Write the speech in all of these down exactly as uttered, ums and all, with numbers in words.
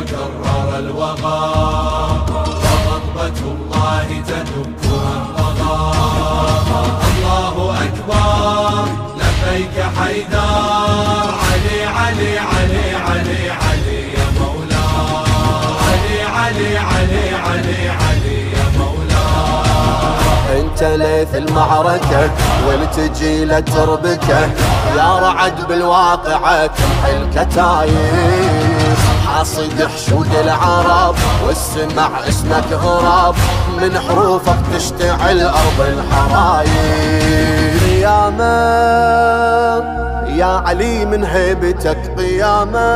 وكرر الوغى، وغضبة الله تدب من طغى. الله أكبر لبيك حيدر، علي علي علي علي علي يا مولاي، علي علي علي علي علي يا مولاي. انت ليث المعركة ولتجي لتربكه، يا رعد بالواقعة تمحي الكتايب، حاصد حشود العرب والسمع اسمك غراب، من حروفك تشتعل ارض الحرايب. قيامة يا علي من هيبتك، قيامة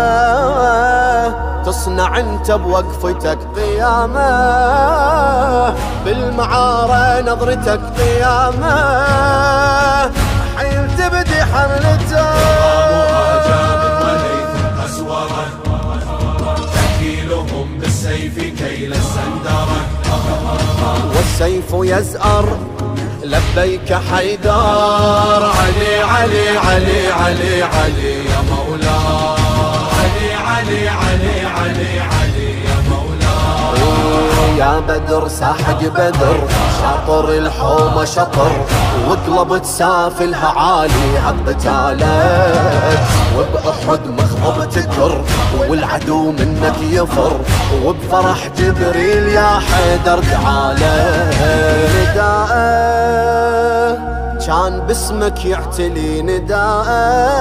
تصنع انت بوقفتك، قيامة بالمعارة نظرتك، قيامة حين تبدي حملتك. تكيلهم بالسيف كيل السندرة، والسيف يزأر لبيك حيدر، علي علي علي علي علي يا مولاي، علي علي علي علي علي يا مولاي. يا بدر ساحق بدر، شاطر الحومة شطر، وقلب تسافلها عالي هالقتالك، وبأحد مخضب تكر والعدو منك يفر، وبفرح جبريل يا حيدر تعالى. نداءه كان باسمك يعتلي، نداءه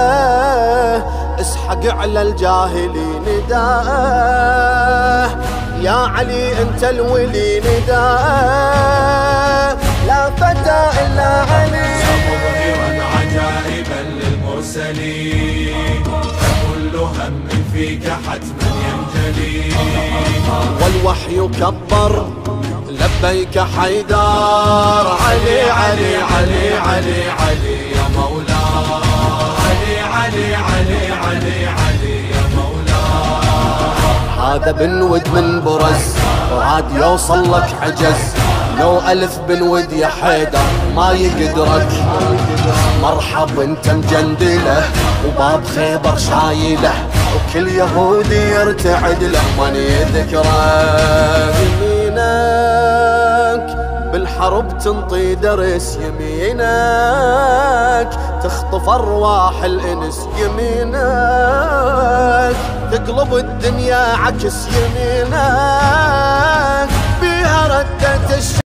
اسحق على الجاهلي، نداءه يا علي انت الولي، نداءه لا فتى الا علي. مظهرا عجائبا للمرسلين، فكل هم فيك حتما ينجلي، والوحي كبر لبيك حيدر، علي علي علي علي علي يا مولاي، علي علي علي علي علي يا مولاي. هذا بنود من برز وعاد يوصل لك عجز، لو ألف بنود يا حيدر ما يقدرك، مرحب انت مجندله وباب خيبر شايله، وكل يهودي يرتعد له من يذكره. يمينك بالحرب تنطي درس، يمينك تخطف ارواح الانس، يمينك تقلب الدنيا عكس، يمينك بيها ردت الشمس.